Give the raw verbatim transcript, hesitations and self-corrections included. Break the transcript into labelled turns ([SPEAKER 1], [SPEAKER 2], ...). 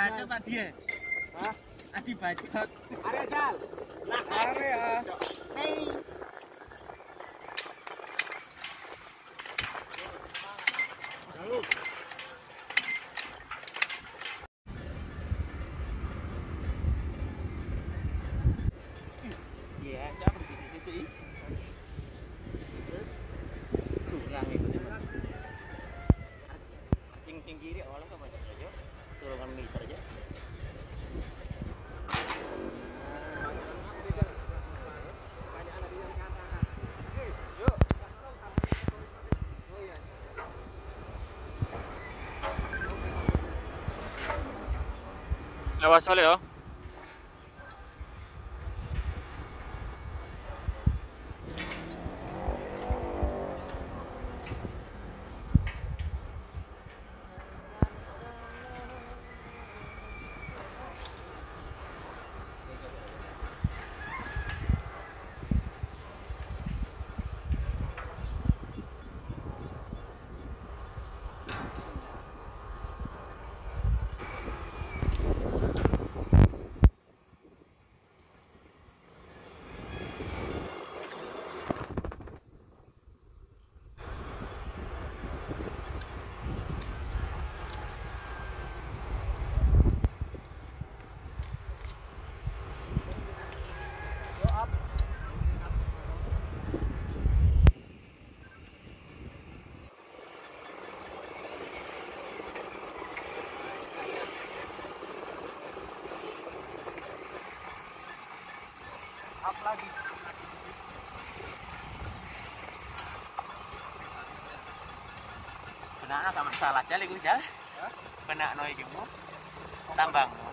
[SPEAKER 1] bacot tadi ya?
[SPEAKER 2] Hah?
[SPEAKER 1] Adi bacot.
[SPEAKER 2] Area Jal.
[SPEAKER 1] Nah, area.
[SPEAKER 2] Hei. Lalu.
[SPEAKER 1] Iya, coba begini cuci. Kurang itu cuman. Acing pinggiri oleh ke banyak aja. Suruh kan miser aja. Lewat soalnya ya.
[SPEAKER 2] Up lagi.
[SPEAKER 1] Benar, tak masalah aja, lihat aja. Benar, no, ibu. Tambang.